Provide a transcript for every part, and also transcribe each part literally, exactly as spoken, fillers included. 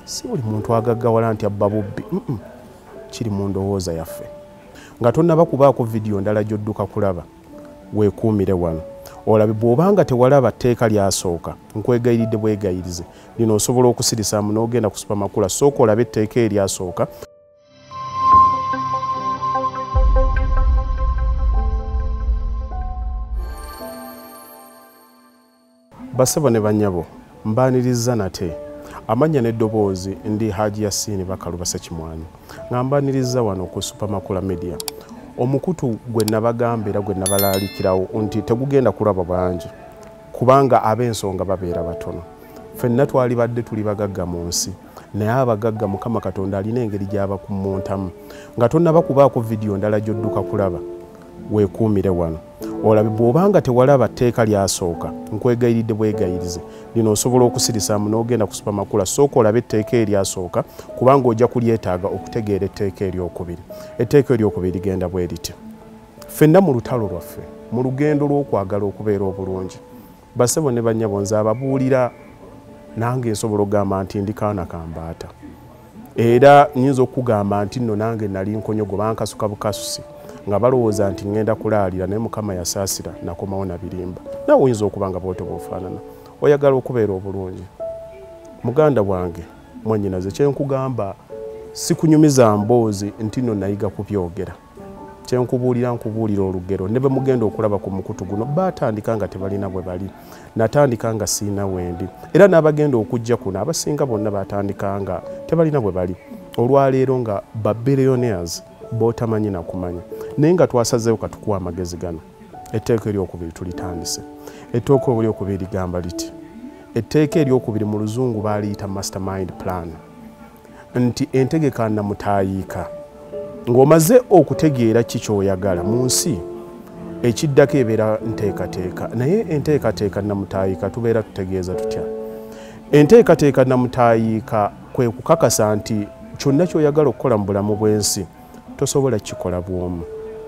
si buli muntu agaggawala nti abba bubbi mm -mm. Kiri mu ndowooza yaffe nga tonnaba kubaako vidiyo ndala gy'odduka kulaba weekuumire wano olabe bw'obanga tewalaba tteeka lyasooka nkwegayiridde bwegayirize lino osobola okusirisaamu n'ogenda ku supamakula sooka olabe etteeka eryasooka. Basebo ne bannyabo mbaaniriza nate amanya n'eddoboozi ndi Haji Yasin Bakaluba Ssekimwanyi nga mbaaniriza wano ku Supamakula Media. Omukutu gwe nabagambe era gwe nabalaalikirawo nti tegugenda kulaba bangi kubanga ab'ensonga babeera batono. Ffenna twali badde tuli bagagga mu nsi naye abagagga Mukama Katonda alina engeri gy'abakumontamu nga tonnaba kubaako vidiyo ndala gy'odduka kulaba weekuumire wano olabe bw'obanga tewalaba tteeka lyasooka nkwegayiridde bwegayirize lino osobola okusirisaamu n'ogenda ku supamakula sooka olabe etteeka eryasooka kubanga ojja kulyetaaga okutegeera etteeka eryokubiri. Etteeka eryokubiri ligenda bwe liti ffenna mu lutalo lwaffe mu lugendo lw'okwagala okubeera obulungi basebo ne bannyabo nze ababuulira nange nsobola okugamba nti ndi kaana kambaata era nnyinza okugamba nti nno nange nali nkonyogo bankasuka bukasusi nga balowooza nti ngenda kulaalira naye Mukama yasaasira nakomawo na birimba. Nawe oyinza okuba nga bw'otyo bw'ofaanana oyagala okubeera obulungi. Muganda wange mwennyinaze kyenkugamba si kunyumiza mboozi nti nno nayiga kubyogera. Kyenkubuulira nkubuulira olugero ne bwe mugenda okulaba ku mukutu guno baatandika nga tebalina bwe bali natandika nga siina wendi era n'abagenda okujja kuno abasinga bonna baatandika nga tebalina bwe bali olwaleero nga babillionaires b'otamanyi nakumanya naye nga twasazeewo katukuwa amagezi gano. Etteeka eryokubiri tulitandise. Etteeka eryokubiri ligamba liti etteeka eryokubiri mu luzungu baaliyita mastermind plan nti entegeka namutaayiika ng'omaze okutegeera ki ky'oyagala mu nsi ekiddako ebeera nteekateeka naye enteekateeka namutaayiika tubeera tutegeeza tutya. Enteekateeka namutaayiika kwe kukakasa nti kyonna ky'oyagala okukola mu bulamu bw'ensi tosobola kikola bwomu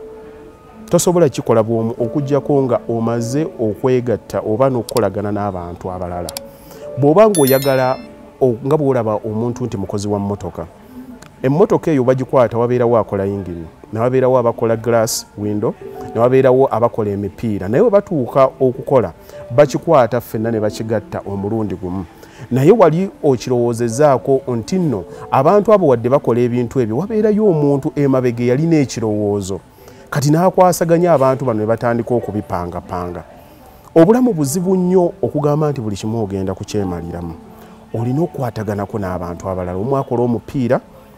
tosobola kikola bwomu okuggyako nga omaze okwegatta oba n'okukolagana n'abantu abalala. Bw'oba ng'oyagala nga bw'olaba omuntu nti mukozi wa mmotoka emmotoka eyo bagikwata wabeerawo akola yingini ne wabeerawo abakola glass window ne wabeerawo abakola emipiira naye bwe batuuka okukola bakikwata ffenna ne bakigatta omulundi gumu. Naye wali okirowoozezaako nti nno abantu abo wadde bakola ebintu ebyo wabeerayo omuntu emabega yalina ekirowoozo kati n'akwasaganya abantu bano ne batandika okubipangapanga. Obulamu buzibu nnyo okugamba nti buli kimu ogenda kukyemaliramu. Olina okkwataganako n'abantu abalala. Omu akola omupiira,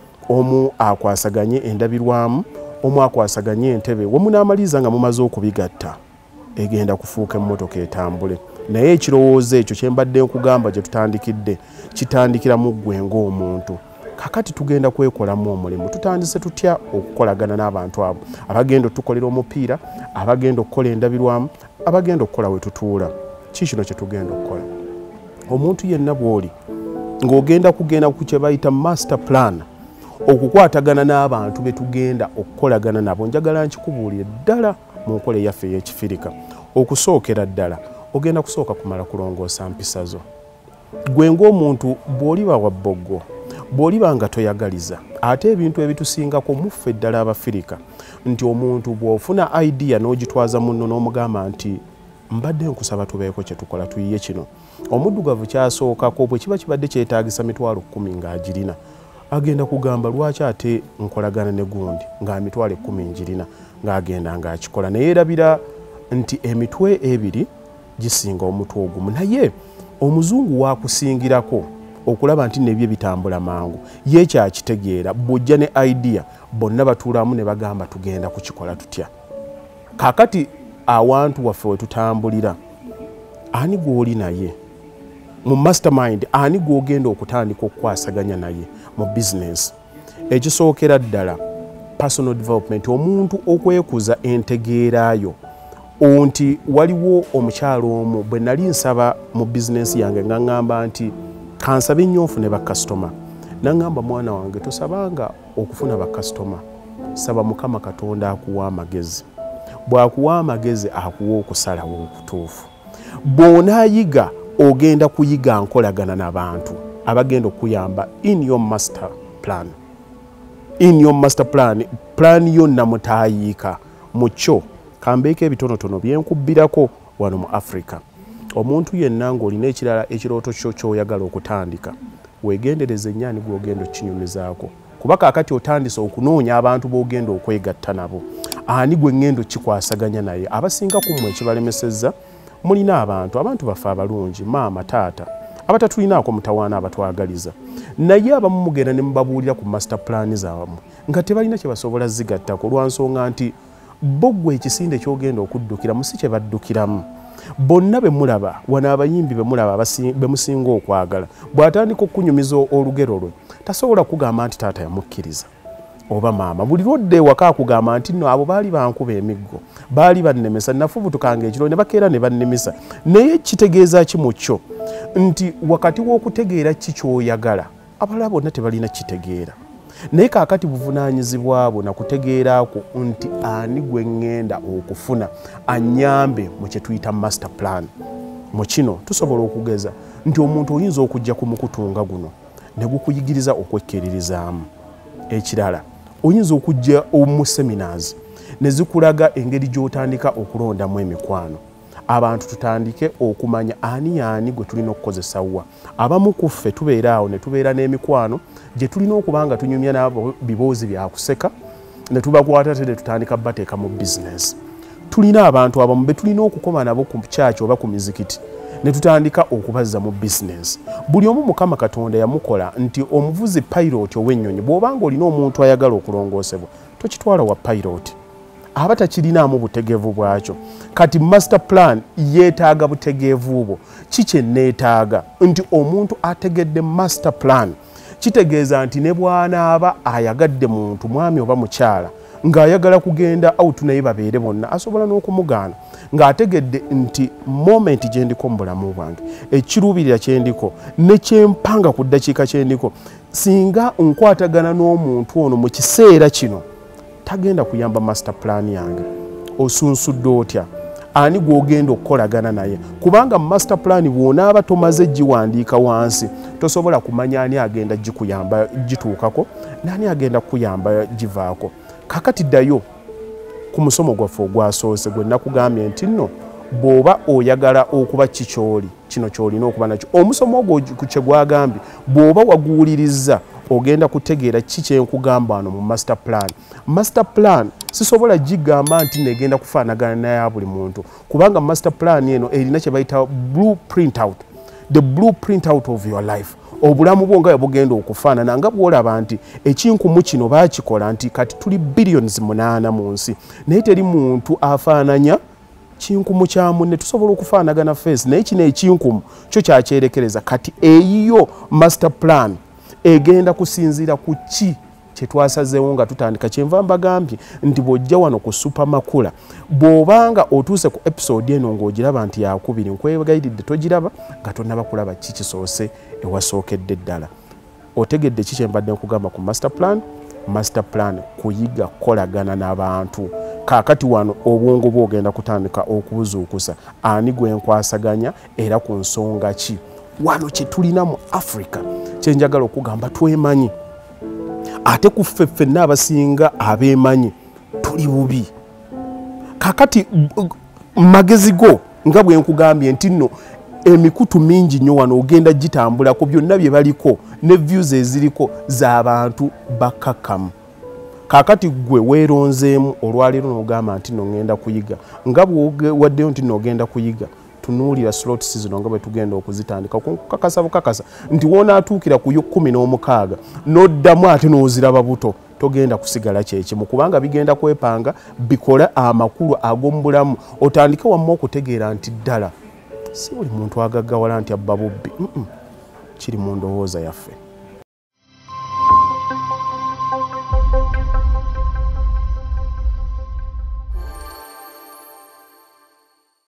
omu akwasaganye endabirwamu, omu akwasaganye entebe. Wamu n'amaliza nga mumaze okubigatta egenda kufuuka emmotoka etambule. Naye ekirowoozo ekyo kye mbadde nkugamba gye tutandikidde kitandikira mu ggwe ng'omuntu. Kakati tugenda kwekolamu omulimu. Tutandise tutya okukolagana n'abantu abo abagenda otukolera omupiira, abagenda okukola endabirwamu, abagenda okukola we tutuula. Ki kino kye tugenda okukola? Omuntu yenna bw'oli ng'ogenda kugenda ku kye bayita master plan okukwatagana n'abantu be tugenda okukolagana nabo. Njagala nkikubuulire ddala mu nkola yaffe ey'ekifirika. Okusookera ddala ogenda kusooka kumala kulongoosa mpisa zo. Gwe ng'omuntu bw'oliba wa bboggo, bw'oliba nga toyagaliza, ate ebintu ebitusingako muffe ddala Abafirika nti omuntu bw'ofuna idea n'ogitwaza munno n'omugamba nti mbadde nkusaba tubeeko kye tukola tuyiye kino. Omuddugavu kyasookako bwe kiba kibadde kyetaagisa mitwalo kkumi ng'agirina agenda kugamba lwaki ate nkolagana ne gundi nga mitwalo ekkumi ngirina ng'agenda ng'akikola. Naye erabira nti emitwe ebiri gisinga omutwe ogumu. Naye omuzungu waakusingirako okulaba nti nebye bitambula mangu ye kyakitegeera bw'ojja ne idea bonna batuulamu ne bagamba tugenda kukikola tutya. Kaakati awantu waffe we tutambulira ani gw'oli naye mu mastermind, ani gw'ogenda okutandika okukwasaganya naye mu business. Ekisookera ddala personal development, omuntu okwekuza entegeerayo. Onti waliwo omukyalo omu bwe nali nsaba mu business yange nga ngamba nti kansabe nnyo nfune bakasitoma. Nangamba mwana wange tosabanga okufuna bakasitoma, saba Mukama Katonda akuwa amagezi. Bw'akuwa amagezi akuwa okusalawo okutuufu. Bw'onaayiga ogenda kuyiga nkolagana n'abantu abagenda okuyamba in your master plan. In your master plan, plan yonna mutayiika mucho kambeeko ebitonotono byenkubbirako wano mu Africa. Omuntu yenna ng'olina ekirala ekirooto kyo ky'oyagala okutandika, weegendereze ennyo gw'ogenda okukinyumizaako. Kuba kaakati otandise okunoonya abantu b'ogenda okwegatta nabo. Ani gwe ngendo kikwasaganya naye? Abasinga ku mmwe ekibalemesezza, mulina abantu, abantu bafe abalungi, maama, taata, abatatulinaako mutawaana abatwagaliza. Naye abamu mugenda ne mubabuulira ku master plan zaabwe nga tebalina kye basobola zigattako lwa nsonga nti bo ggwe ekisinde ky'ogenda okuddukiramu si kye baddukiramu. Bonna be mulaba, wano abayimbi be mulaba be musinga okwagala, bw'atandika okunyumiza olugero lwe tasobola kugamba nti taata yamukkiriza oba maama. Buli lwodde ewaka akugamba nti nno abo baali bankuba emiggo, baali bannemesa, nafubutukanga ekiro ne bakeera ne bannemesa. Naye kitegeeza ki mu kyo nti wakati w'okutegeera ki ky'oyagala, abalala bonna tebalina kitegeera. Naye kaakati buvunaanyizibwa bwo na kutegeeraako nti ani gwe ŋŋenda okufuna anyambe mu kye tuyita master plan. Mu kino tusobola okugeza nti omuntu oyinza okujja ku mukutunga guno ne gukuyigiriza okwekkiririzaamu. Ekirala, oyinza okujja mu seminars ne zikulaga engeri gy'otandika okulondamu emikwano. Abantu tutandike okumanya ani ani gwe tulina okukozesa wa. Abamu ku ffe tubeera awo ne tubeera n'emikwano gye tulina okuba nga tunyumya n'abo biboozi bya kuseka ne tubakwata te ne tutandika bateeka mu bizinesi. Tulina abantu abamu be tulina okukoma nabo ku kyaki oba ku mizikiti ne tutandika okubazza mu bizinesi. Buli omu Mukama Katonda yamukola nti omuvuzi pilot ow'ennyonyi, bw'obanga olina omuntu ayagala okulongoosebwa tokitwala wa pilot aba takirinaamu butegeevu bwakyo. Kati master plan yeetaaga butegeevu bwo. Kiki neetaaga nti omuntu ategedde master plan kitegeeza nti ne bw'anaaba ayagadde muntu mwami oba mukyala ng'ayagala kugenda out naye babeere bonna, asobola n'okumugaana ng'ategedde nti moment gye ndiko mu bulamu bwange, ekiruubirira kye ndiko ne kyempanga ku ddakiika kye ndiko, singa nkwatagana n'omuntu ono mu kiseera kino tagenda kuyamba master plan yange. Osunsudde otya? Ani gw'ogenda okukolagana naye? Kubanga master plan bw'onaaba tomaze giwandiika wansi tosobola kumanya ani agenda gikuyamba gituukako n'ani agenda kukuyamba givaako. Kakati ddayo ku musomo gwaffe ogwasoose gwe nakugambye nti nno bw'oba oyagala okuba kikyoli kino kyolina okuba nakyo. Omusomo ogwo kye gwagambye bw'oba waguwuliriza ogenda kutegeera ki kyenkugamba wano mu master plan. Master plan sisobola gigamba nti negenda kufaanagana naye buli muntu, kubanga master plan eno erina kye bayita blueprint out, the blueprint out of your life. Obulamu bwo nga bugenda okufaanana nga bw'olaba nti ekinkumu kino baakikola nti kati tuli billions munaana mu nsi naye teri muntu afaananya kinkumu kya munne. Tusobola okufaanagana face naye kino ekinkumu kyo kyakyerekereza. Kati eyiyo master plan egenda kusinziira ku ki kye twasazeewo nga tutandika. Kyenva mbagambye nti bw'ojja wano ku Supermakula bw'obanga otuuse ku episode eno ng'ogiraba nti yakubiri, nkwegayiridde togiraba nga tonnaba kulaba ki kisoose ewasookedde ddala. Otegedde ki kye mbadde nkugamba ku master plan? Master plan kuyiga kukolagana n'abantu. Kaakati wano obwongo bw'ogenda kutandika okubuzuukusa ani gwe nkwasaganya era ku nsonga ki. Wano kye tulina mu Africa kye njagala okugamba twemanyi. Ate ku ffe ffenna abasinga abeemanyi tuli bubi. Kakati magezi go nga bwe nkugambye nti nno emikutu mingi nnyo wano ogenda gitambulako byonna bye baliko ne views eziriko z'abantu bakakamu. Kakati gwe weeronzeemu olwaleero n'ogamba nti nno ngenda kuyiga nga bw'owaddeyo nti nno ogenda kuyiga, tunuulira slot season nga bwe tugenda okuzitandika kukakasa bukakasa nti woonaatuukira ku kumi n'omukaaga n'oddamu ate n'oziraba buto togenda kusigala kyekimu, kubanga bigenda kwepanga bikole amakulu ag'omu bulamu. Otandike wamma okutegeera nti ddala si buli muntu agaggawala nti abba bubbi, kiri mu ndowooza yaffe.